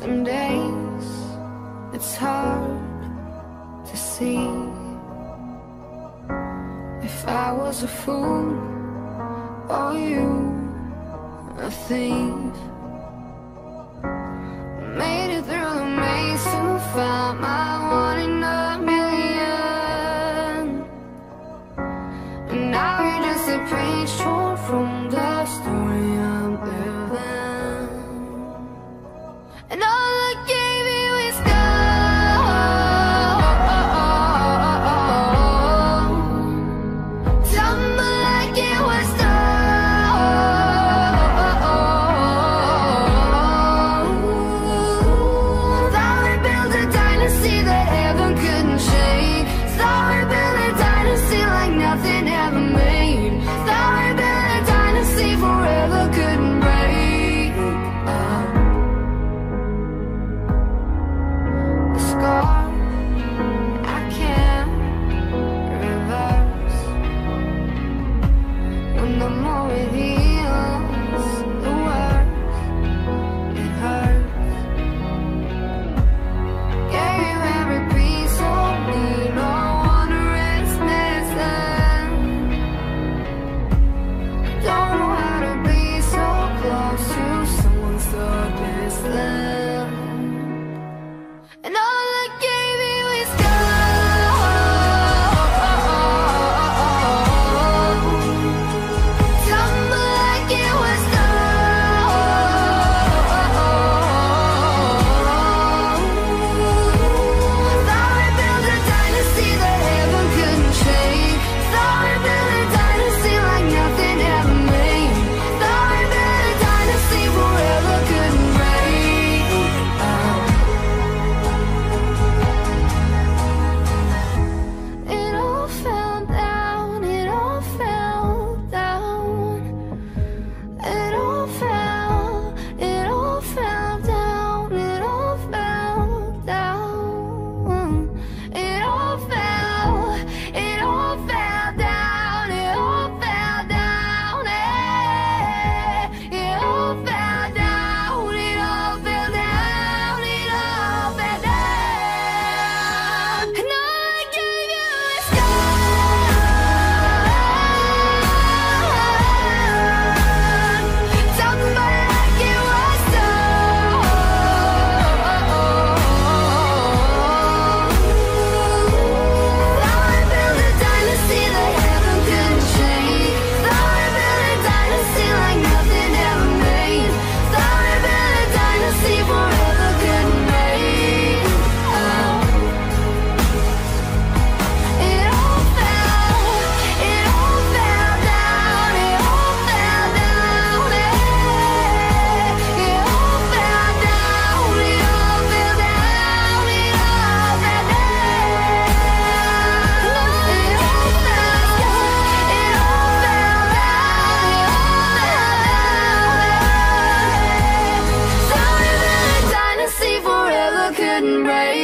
Some days it's hard to see. If I was a fool or you a thief, made it through the maze to find my one in a million. And now you're just a page torn from the story I'm living. And all I gave you is gold. Tell me like it was done. Thought we built a dynasty that heaven couldn't shake. Thought we built a dynasty like nothing ever made. Thought we built a dynasty forever couldn't break. The scar I can't reverse. When the more it heals, the worse it hurts. Gave you every piece of me, no wonder it's missing. Don't know how to be so close to someone so distant. And all I gave you is gold. Tell me like it was done. Thought we built a dynasty that heaven couldn't shake. Thought we built a dynasty like nothing ever made. Thought we built a dynasty forever couldn't break. It all fell down, it all fell down. It all fell down, it all fell down. It all fell down, it all fell down, it all fell down, it all fell down, it all fell down. And all I gave you is gold. Tell me like it was done. Thought we built a dynasty that heaven couldn't shake. Thought we built a dynasty like nothing ever made. Thought we built a dynasty forever couldn't break. It all fell down, it all fell down, it all fell down, it all fell down, it all fell down. Thought we built a dynasty forever couldn't break.